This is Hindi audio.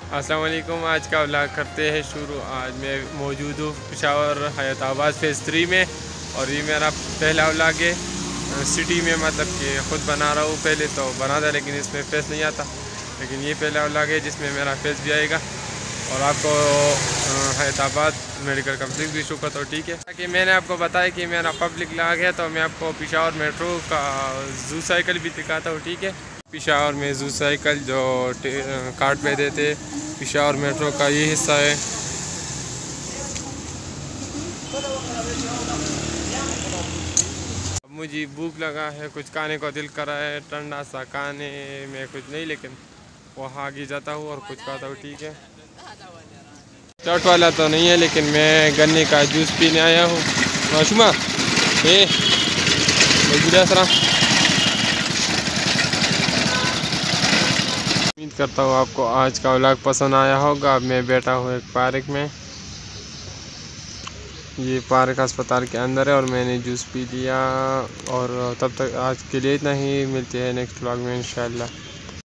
अस्सलाम वालेकुम। आज का व्लॉग करते हैं शुरू। आज मैं मौजूद हूँ पेशावर हयाताबाद फेज़ 3 में और ये मेरा पहला व्लॉग है सिटी में, मतलब कि ख़ुद बना रहा हूँ। पहले तो बना था लेकिन इसमें फेस नहीं आता, लेकिन ये पहला व्लॉग है जिसमें मेरा फेस भी आएगा और आपको हयाताबाद मेडिकल कम्प्लेक्स भी शो करता हूँ। ठीक है, ताकि मैंने आपको बताया कि मेरा पब्लिक व्लॉग है तो मैं आपको पेशावर मेट्रो का जू साइकिल भी दिखाता हूँ। ठीक है, पेशावर में जू साइकिल जो कार्ड पे देते पेशावर मेट्रो का ये हिस्सा है। अब मुझे भूख लगा है, कुछ खाने को दिल करा है, ठंडा सा खाने में कुछ नहीं, लेकिन वहाँ आगे जाता हूँ और कुछ खाता हूँ। ठीक है, चट वाला तो नहीं है लेकिन मैं गन्ने का जूस पीने आया हूँ। माशुमा उम्मीद करता हूँ आपको आज का व्लॉग पसंद आया होगा। अब मैं बैठा हूँ एक पार्क में, ये पार्क अस्पताल के अंदर है और मैंने जूस पी लिया। और तब तक आज के लिए इतना ही, मिलते हैं नेक्स्ट व्लॉग में इंशाल्लाह।